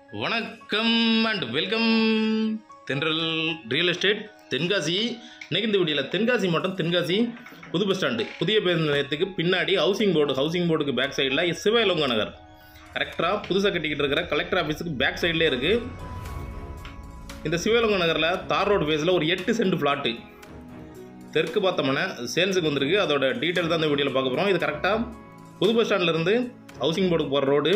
வணக்கம் and welcome Thendral real estate Tenkasi. இன்றைக்கி இந்த வீடியோவில் தென்காசி மாவட்டம் தென்காசி புது பஸ் ஸ்டாண்டு புதிய பேருந்து நிலையத்துக்கு பின்னாடி ஹவுசிங் போர்டுக்கு பேக் சைடில் சிவகங்கை நகர் கரெக்டாக புதுசாக கட்டிக்கிட்டு இருக்கிற கலெக்டர் ஆஃபீஸுக்கு பேக் சைட்லேயே இருக்குது. இந்த சிவகங்கை நகரில் தார் ரோடு பேஸில் ஒரு 8 சென்ட் ஃப்ளாட்டு தெற்கு பார்த்தோம்னா சேல்ஸுக்கு வந்திருக்கு. அதோட டீட்டெயில் தான் இந்த வீடியோவில் பார்க்க போகிறோம். இது கரெக்டாக புது பஸ் ஸ்டாண்ட்லேருந்து ஹவுசிங் போர்டுக்கு போகிற ரோடு.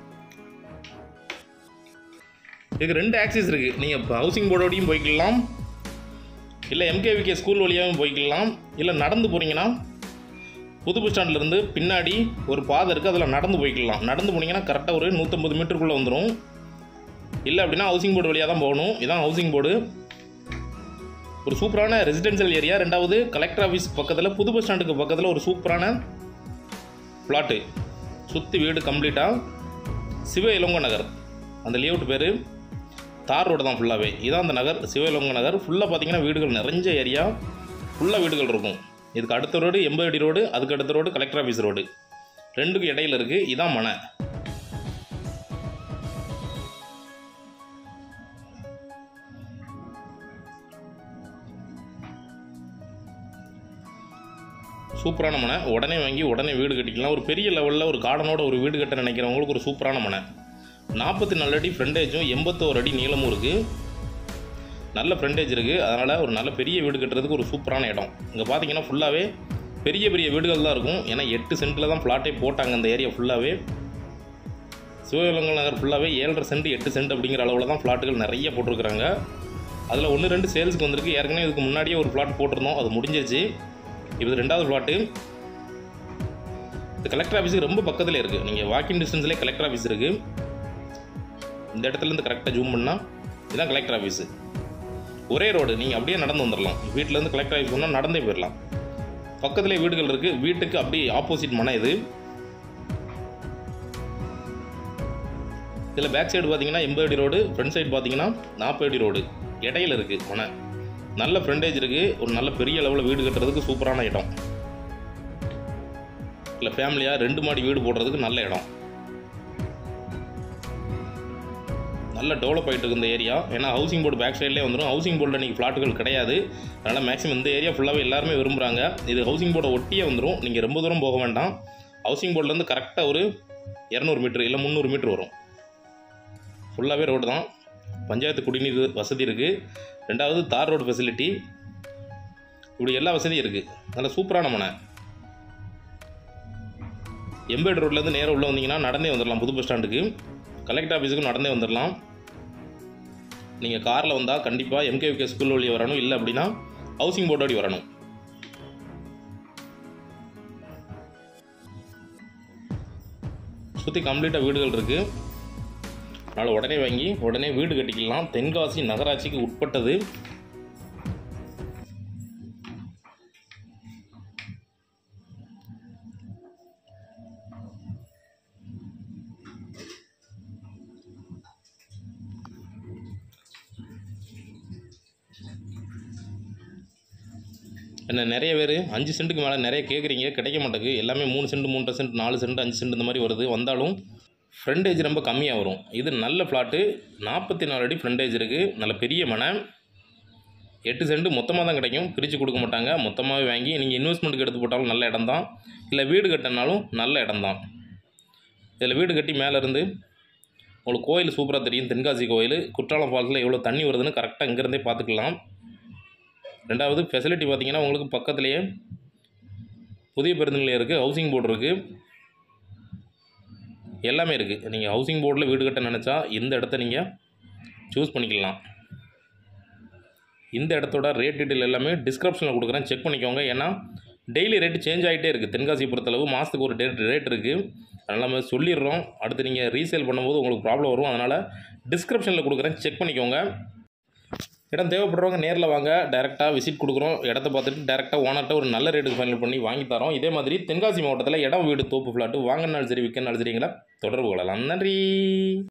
இதுக்கு 2 ஆக்சிஸ் இருக்குது. நீங்கள் இப்போ ஹவுசிங் போர்டோடையும் போய்க்கலாம், இல்லை MKVK ஸ்கூல் வழியாகவும் போய்க்கலாம், இல்லை நடந்து போகிறீங்கன்னா புது பஸ் ஸ்டாண்ட்லேருந்து பின்னாடி ஒரு பாதை இருக்குது, அதில் நடந்து போய்க்கலாம். நடந்து போனீங்கன்னா கரெக்டாக ஒரு 150 மீட்டருக்குள்ளே வந்துடும். இல்லை அப்படின்னா ஹவுசிங் போர்டு வழியாக தான் போகணும். இதுதான் ஹவுசிங் போர்டு. ஒரு சூப்பரான ரெசிடென்ஷியல் ஏரியா. 2வது கலெக்டர் ஆஃபீஸ் பக்கத்தில் புது பஸ் ஸ்டாண்டுக்கு பக்கத்தில் ஒரு சூப்பரான ஃப்ளாட்டு. சுற்றி வீடு கம்ப்ளீட்டாக சிவகங்கை நகர். அந்த லேஅவுட் பேர் தார் ரோடு தான் ஃபுல்லாகவே. இதான் அந்த நகர் சிவகங்கை நகர். ஃபுல்லாக பார்த்தீங்கன்னா வீடுகள் நிறைஞ்ச ஏரியா, ஃபுல்லாக வீடுகள் இருக்கும். இதுக்கு அடுத்த ரோடு 80 அடி ரோடு, அதுக்கு அடுத்த ரோடு கலெக்டர் ஆஃபீஸ் ரோடு, 2க்கும் இடையில் இருக்குது. இதான் மனை. சூப்பரான மனை. உடனே வாங்கி உடனே வீடு கட்டிக்கலாம். ஒரு பெரிய லெவலில் ஒரு கார்டனோட ஒரு வீடு கட்ட நினைக்கிறவங்களுக்கு ஒரு சூப்பரான மனை. 44 அடி ஃப்ரண்டேஜும் 81 அடி நீளமும் இருக்குது. நல்ல ஃப்ரண்டேஜ் இருக்குது. அதனால் ஒரு நல்ல பெரிய வீடு கட்டுறதுக்கு ஒரு சூப்பரான இடம். இங்கே பார்த்தீங்கன்னா ஃபுல்லாகவே பெரிய பெரிய வீடுகள் தான் இருக்கும். ஏன்னா 8 சென்ட்டில் தான் ஃப்ளாட்டே போட்டாங்க. அந்த ஏரியா ஃபுல்லாகவே சிவகங்கை நகர் ஃபுல்லாகவே 7.5 சென்ட் 8 சென்ட் அப்படிங்கிற அளவில் தான் ஃப்ளாட்டுகள் நிறைய போட்டிருக்கிறாங்க. அதில் 1-2 சேல்ஸுக்கு வந்திருக்கு. ஏற்கனவே இதுக்கு முன்னாடியே ஒரு ஃப்ளாட் போட்டிருந்தோம், அது முடிஞ்சிருச்சு. இது 2வது ஃப்ளாட்டு. இந்த கலெக்டர் ஆஃபீஸுக்கு ரொம்ப பக்கத்தில் இருக்குது. நீங்கள் வாக்கிங் டிஸ்டன்ஸ்லேயே கலெக்டர் ஆஃபீஸ் இருக்குது. இந்த இடத்துலேருந்து கரெக்டாக ஜூம் பண்ணால் இதுதான் கலெக்டர் ஆஃபீஸு. ஒரே ரோடு. நீங்கள் அப்படியே நடந்து வந்துடலாம். வீட்டிலேருந்து கலெக்டர் ஆஃபீஸ் போனால் நடந்தே போயிடலாம். பக்கத்துலேயே வீடுகள் இருக்குது. வீட்டுக்கு அப்படியே ஆப்போசிட் மனை இது. இதில் பேக் சைடு பார்த்தீங்கன்னா 80 அடி ரோடு, ஃப்ரண்ட் சைடு பார்த்தீங்கன்னா 40 அடி ரோடு, இடையில இருக்குது மனை. நல்ல ஃப்ரண்டேஜ் இருக்குது. ஒரு நல்ல பெரிய லெவலில் வீடு கட்டுறதுக்கு சூப்பரான இடம். இல்லை ஃபேமிலியாக 2 மாடி வீடு போடுறதுக்கு நல்ல இடம். நல்ல டெவலப் ஆகிட்டு இருக்கு இந்த ஏரியா. ஏன்னா ஹவுசிங் போர்டு பேக் சைட்லேயே வந்துடும். ஹவுசிங் போர்டில் இன்றைக்கி ஃப்ளாட்டுகள் கிடையாது. அதனால் மேக்ஸிமம் இந்த ஏரியா ஃபுல்லாகவே எல்லாருமே விரும்புகிறாங்க. இது ஹவுசிங் போர்டை ஒட்டியே வந்துடும். நீங்கள் ரொம்ப தூரம் போக வேண்டாம். ஹவுசிங் போர்ட்லேருந்து கரெக்டாக ஒரு 200 மீட்ரு இல்லை 300 மீட்ரு வரும். ஃபுல்லாகவே ரோடு தான். பஞ்சாயத்து குடிநீர் வசதி இருக்குது. 2வது தார் ரோடு ஃபெசிலிட்டி. இப்படி எல்லா வசதியும் இருக்குது. நல்ல சூப்பரான மனை. 80 ரோட்லேருந்து நேராக உள்ளே வந்தீங்கன்னா நடந்தே வந்துடலாம். புது பஸ் ஸ்டாண்டுக்கு கலெக்டர் ஆஃபீஸுக்கும் நடந்தே வந்துடலாம். நீங்கள் காரில் வந்தால் கண்டிப்பாக MKVK ஸ்கூல் வழி வரணும், இல்லை அப்படின்னா ஹவுசிங் போர்டோடி வரணும். சுற்றி கம்ப்ளீட்டாக வீடுகள் இருக்குது. அதனால் உடனே வாங்கி உடனே வீடு கட்டிக்கலாம். தென்காசி நகராட்சிக்கு உட்பட்டது. என்ன நிறைய பேர் 5 சென்ட்டுக்கு மேலே நிறைய கேட்குறீங்க, கிடைக்க மாட்டேங்குது. எல்லாமே 3 சென்ட் 3.5 சென்ட் 4 சென்ட் 5 சென்ட் இந்த மாதிரி வருது. வந்தாலும் ஃப்ரண்டேஜ் ரொம்ப கம்மியாக வரும். இது நல்ல ஃப்ளாட்டு. 44 அடி ஃப்ரண்டேஜ் இருக்குது. நல்ல பெரிய மனை. 8 சென்ட் மொத்தமாக தான் கிடைக்கும், பிரித்து கொடுக்க மாட்டாங்க. மொத்தமாகவே வாங்கி நீங்கள் இன்வெஸ்ட்மெண்ட்டுக்கு எடுத்து போட்டாலும் நல்ல இடம் தான், இல்லை வீடு கட்டினாலும் நல்ல இடம் தான். இதில் வீடு கட்டி மேலேருந்து உங்களுக்கு கோயில் சூப்பராக தெரியும். தென்காசி கோயில். குற்றாலம் ஃபால்ஸில் எவ்வளோ தண்ணி வருதுன்னு கரெக்டாக இங்கேருந்தே பார்த்துக்கலாம். 2வது ஃபெசிலிட்டி பார்த்தீங்கன்னா உங்களுக்கு பக்கத்துலேயே புதிய பேருந்து நிலையம் இருக்குது, ஹவுசிங் போர்டு இருக்குது, எல்லாமே இருக்குது. நீங்கள் ஹவுசிங் போர்டில் வீடு கட்ட நினச்சா இந்த இடத்த நீங்கள் சூஸ் பண்ணிக்கலாம். இந்த இடத்தோட ரேட் டீட்டெயில் எல்லாமே டிஸ்கிரிப்ஷனில் கொடுக்குறேன், செக் பண்ணிக்கோங்க. ஏன்னா டெய்லி ரேட்டு சேஞ்ச் ஆகிட்டே இருக்குது. தென்காசி பொறுத்தளவு மாதத்துக்கு ஒரு ரேட் இருக்குது. அதனால் நம்ம சொல்லிடுறோம். அடுத்து நீங்கள் ரீசேல் பண்ணும்போது உங்களுக்கு ப்ராப்ளம் வரும். அதனால் டிஸ்கிரிப்ஷனில் கொடுக்குறேன், செக் பண்ணிக்கோங்க. இடம் தேவைப்படுறவங்க நேரில் வாங்க. டைரெக்டாக விசிட் கொடுக்குறோம். இடத்த பார்த்துட்டு டைரெக்டாக ஓனர்கிட்ட ஒரு நல்ல ரேட்டுக்கு ஃபைனல் பண்ணி வாங்கி தரோம். இதே மாதிரி தென்காசி மாவட்டத்தில் இடம் வீடு தோப்பு ஃப்ளாட்டு வாங்கினாலும் சரி விற்கனாலும் சரிங்களா தொடர்பு கொள்ளலாம். நன்றி.